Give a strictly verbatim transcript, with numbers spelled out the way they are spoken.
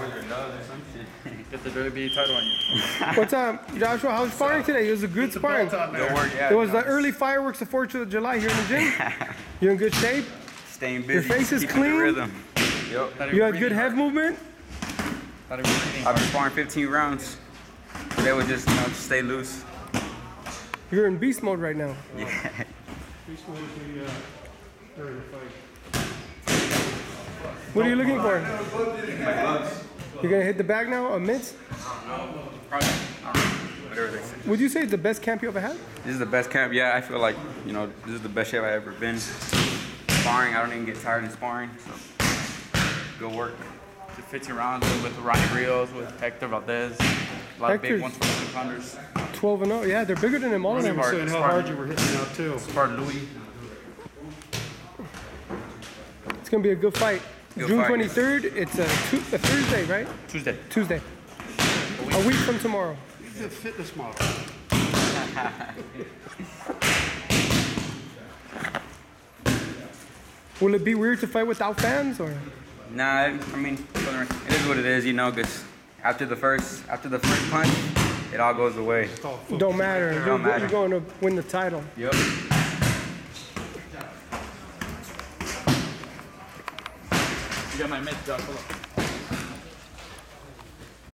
Get the W B A title on you. What's up, Joshua? How's sparring today? It was a good sparring. Good work, yeah. It was the early fireworks of fourth of July here in the gym. You're in good shape? Staying busy. Your face is keeping the clean? rhythm. Yep. You had good head movement? I've been sparring fifteen rounds. They would just, you know, just stay loose. You're in beast mode right now. Yeah. Beast mode is the uh, during the fight. What are you looking for? My gloves. You're gonna hit the bag now, a mitts? Probably. Whatever they say. Would you say it's the best camp you ever had? This is the best camp. Yeah, I feel like, you know, this is the best shape I've ever been. Sparring, I don't even get tired in sparring. So, good work. fifteen rounds with Ronnie Rios, with Hector Valdez. A lot Hector's of big ones for the two hundreds. twelve and oh, yeah, they're bigger than them all of them. Saying how hard you were hitting out too. Sparred Louis. It's gonna be a good fight. Good June fight. twenty-third, it's a, tu- a Thursday, right? Tuesday. Tuesday. A week from tomorrow. He's a fitness model. Will it be weird to fight without fans or? Nah, I mean, it is what it is, you know, because after the first, after the first punch, it all goes away. Don't matter. You're, Don't matter. you're going to win the title. Yep. You got my mitts, Josh. Hold up.